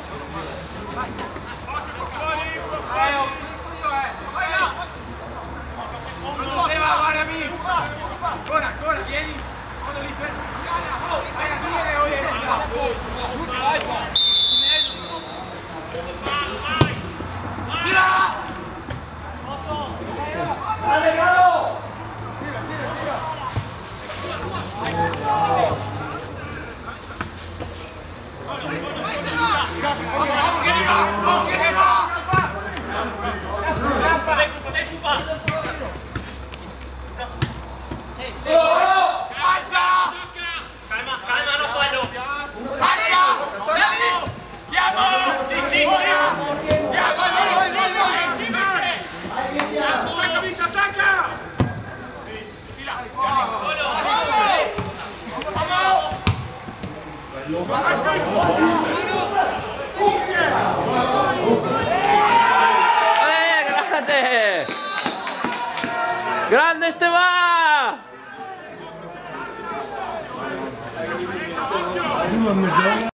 Ancora, vieni! Quando li fermi! Vai a dire o tira! Dale, Galo! Tira! Grande! Grande Esteban!